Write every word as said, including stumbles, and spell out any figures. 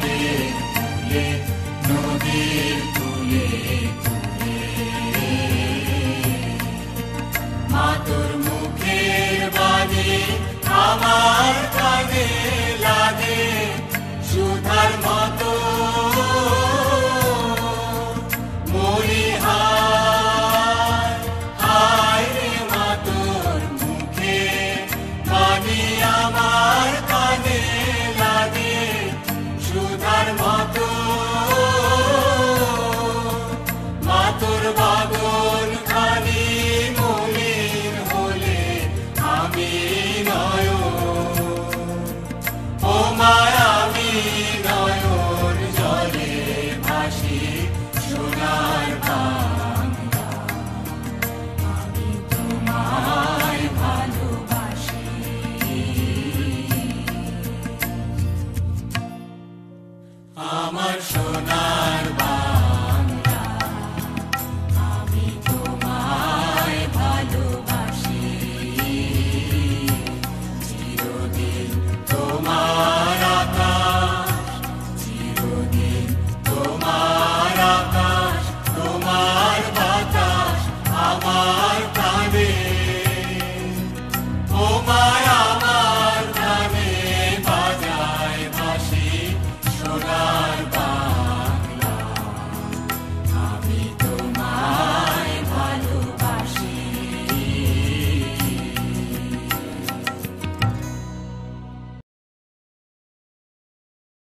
চাঁদের কুলে নদীর কুলে কুলে মা তোর মুখের বাণী আমার কানে লাগে সুধার মতো মরি হায় হায় রে মা তোর মুখের বাণী আমার কানে লাগে সুধার মতো মা তোর বাগন খানি মলিন হলে আমি নয়ন ও মা আমি নয়ন জলে ভাসি সোনার বাংলা আমি তোমায় ভালোবাসি আমার